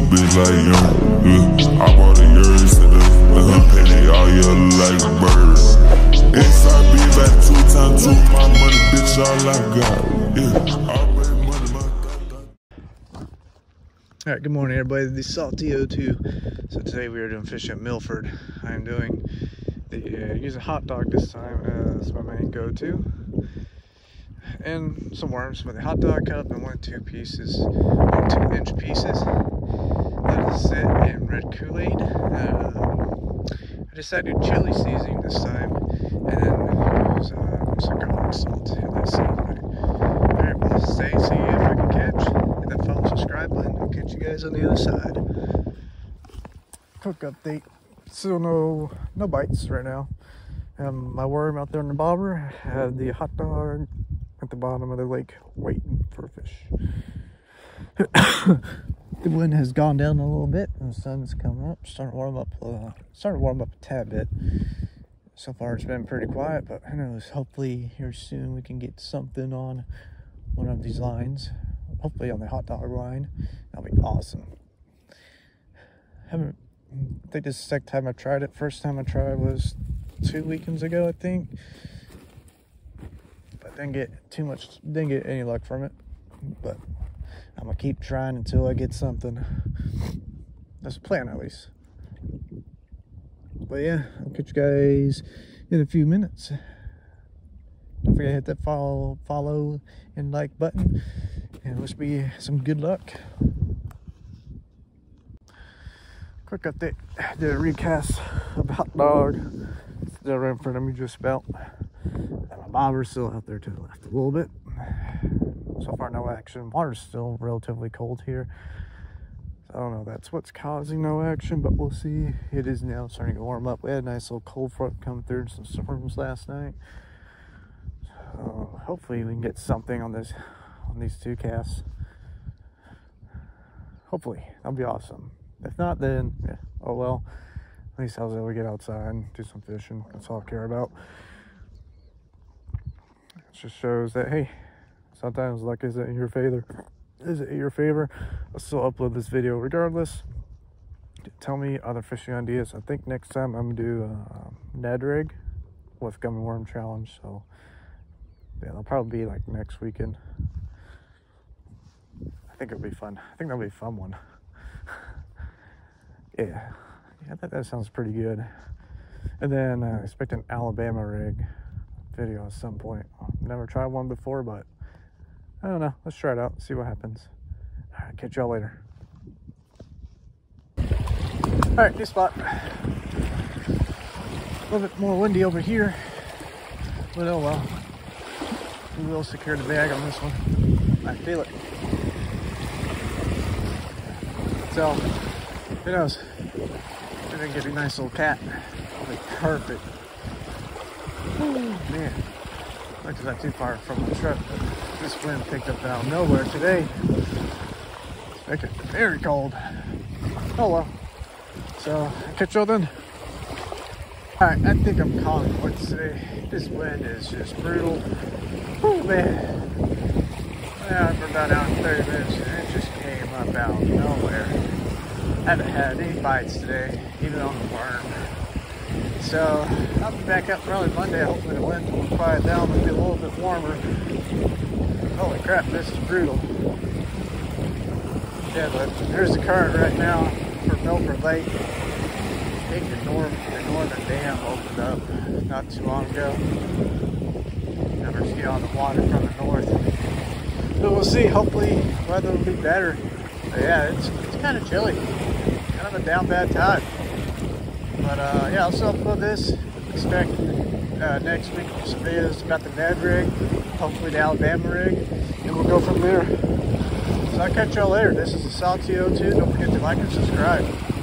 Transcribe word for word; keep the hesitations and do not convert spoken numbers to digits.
bitch like young. Yeah, I bought a Urus to the uh, penny all yellow like a bird. X I B back two times two, my money, bitch, all I got. Yeah, I made money, my God. Alright, good morning everybody, this is Salty oh two. So today we are doing fishing at Milford. I am doing the uh, use a hot dog this time as my main go-to. And some worms, but the hot dog cut up in one two pieces, one two inch pieces. Let it sit in red Kool-Aid. Uh, I decided to do chili seasoning this time, and then use uh, some garlic salt in that seasoning. Alright, well, stay, see if I can catch. Hit that follow, subscribe button. I'll catch you guys on the other side. Quick update. Still no no bites right now. Um, my worm out there in the bobber. I had the hot dog at the bottom of the lake waiting for a fish. The wind has gone down a little bit and the sun's coming up, starting to warm up uh, starting to warm up a tad bit. So far it's been pretty quiet, but who knows, hopefully here soon we can get something on one of these lines, hopefully on the hot dog line. That'll be awesome. Haven't I think this is the second time I tried it. First time I tried was two weekends ago, I think. But didn't get too much, didn't get any luck from it. But I'm gonna keep trying until I get something. That's the plan, at least. But yeah, I'll catch you guys in a few minutes. Don't forget to hit that follow, follow and like button. And wish me some good luck. Quick update. I did a recast of the hot dog. Still right in front of me just about. And my bobber's still out there to the left a little bit. So far no action. Water's still relatively cold here. So I don't know if that's what's causing no action, but we'll see. It is now starting to warm up. We had a nice little cold front come through and some storms last night. So hopefully we can get something on this on these two casts. Hopefully. That'll be awesome. If not, then yeah, oh well. At least I was able to get outside and do some fishing. That's all I care about. It just shows that, hey, sometimes luck isn't in your favor. Is it in your favor? I'll still upload this video regardless. Tell me other fishing ideas. I think next time I'm gonna do a Ned rig with gummy worm challenge. So yeah, that'll probably be like next weekend. I think it'll be fun. I think that'll be a fun one. Yeah, yeah, that, that sounds pretty good. And then I uh, expect an Alabama rig video at some point. I've never tried one before, but I don't know. Let's try it out, see what happens. All right, catch y'all later. All right, new spot. A little bit more windy over here, but oh well. We will secure the bag on this one. I feel it. So, who knows? We're gonna get a nice little cat. It'll be perfect. Ooh, man. It's not too far from the truck, but this wind picked up out of nowhere today. It's making it very cold. Oh well. So, catch y'all then. Alright, I think I'm calling it quits today. This wind is just brutal. Oh man. Yeah, for about out thirty minutes, and it just came up out of nowhere. I haven't had any bites today, even on the worm. So I'll be back up probably Monday. Hopefully the wind will quiet down and be a little bit warmer. Holy crap, this is brutal. Yeah, but there's the current right now for Milford Lake. I think the, north, the northern dam opened up not too long ago. Never see on the water from the north. But we'll see. Hopefully weather will be better. But yeah, it's, it's kind of chilly. Kind of a down bad time. But uh, yeah, I'll still upload this. Expect uh, next week some videos about the Ned rig, hopefully the Alabama rig, and we'll go from there. So I'll catch y'all later. This is the Salty oh two. Don't forget to like and subscribe.